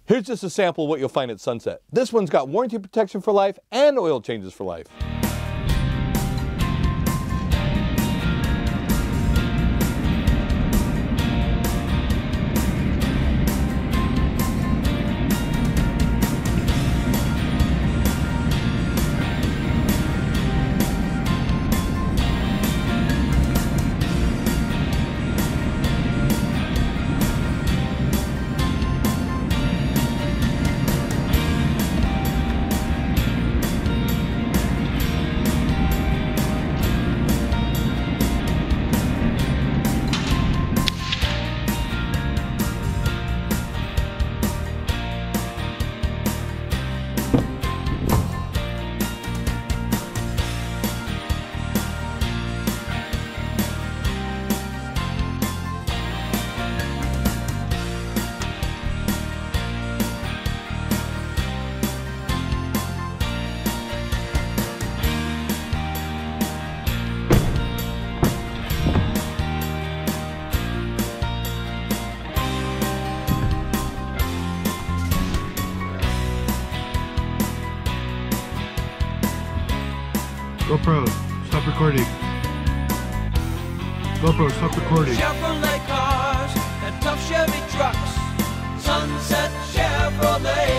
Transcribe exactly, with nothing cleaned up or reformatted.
Here's just a sample of what you'll find at Sunset. This one's got warranty protection for life and oil changes for life. GoPro, stop recording. GoPro, stop recording. Chevrolet cars and tough Chevy trucks. Sunset Chevrolet.